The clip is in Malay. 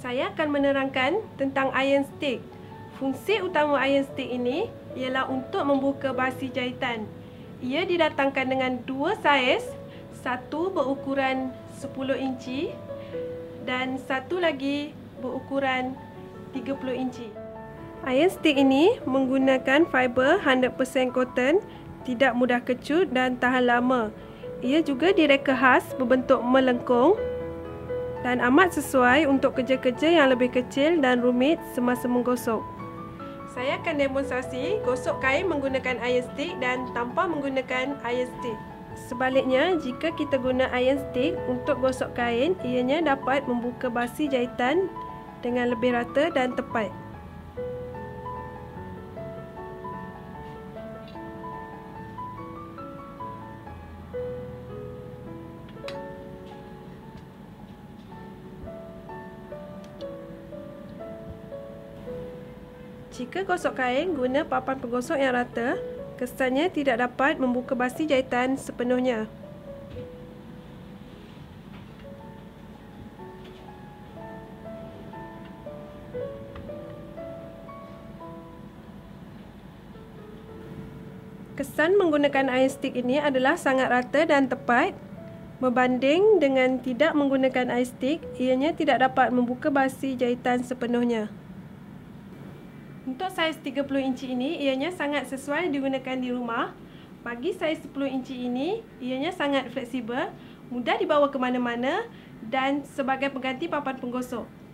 Saya akan menerangkan tentang iron stick. Fungsi utama iron stick ini ialah untuk membuka basi jahitan. Ia didatangkan dengan dua saiz, satu berukuran 10 inci dan satu lagi berukuran 30 inci. Iron stick ini menggunakan fiber 100% cotton, tidak mudah kecut dan tahan lama. Ia juga direka khas berbentuk melengkung dan amat sesuai untuk kerja-kerja yang lebih kecil dan rumit semasa menggosok. Saya akan demonstrasi gosok kain menggunakan iron stick dan tanpa menggunakan iron stick. Sebaliknya, jika kita guna iron stick untuk gosok kain, ianya dapat membuka basi jahitan dengan lebih rata dan tepat. Jika gosok kain guna papan penggosok yang rata, kesannya tidak dapat membuka basi jahitan sepenuhnya. Kesan menggunakan iron stick ini adalah sangat rata dan tepat. Berbanding dengan tidak menggunakan iron stick, ianya tidak dapat membuka basi jahitan sepenuhnya. Untuk saiz 30 inci ini, ianya sangat sesuai digunakan di rumah. Bagi saiz 10 inci ini, ianya sangat fleksibel, mudah dibawa ke mana-mana dan sebagai pengganti papan penggosok.